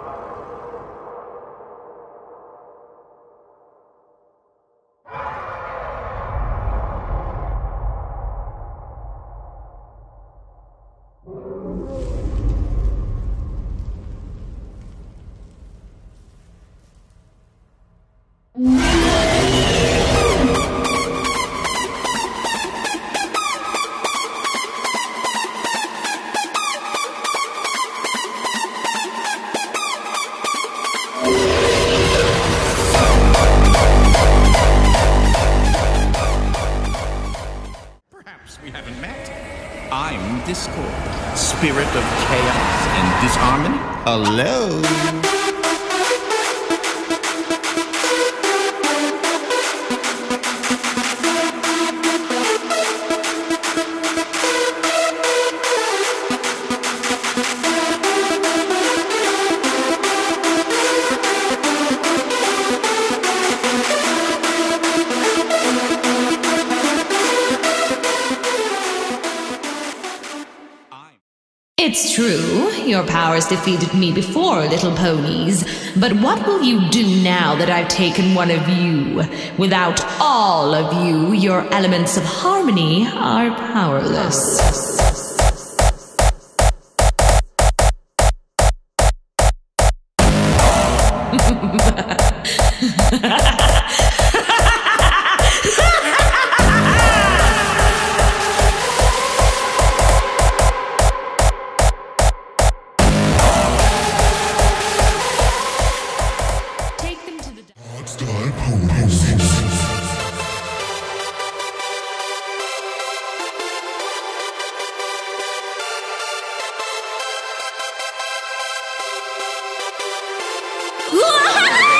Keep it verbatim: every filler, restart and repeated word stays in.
We haven't met. I'm Discord, spirit of chaos and disharmony. Hello. It's true, your powers defeated me before, little ponies. But what will you do now that I've taken one of you? Without all of you, your elements of harmony are powerless. Hardstyle Ponies. Whoa!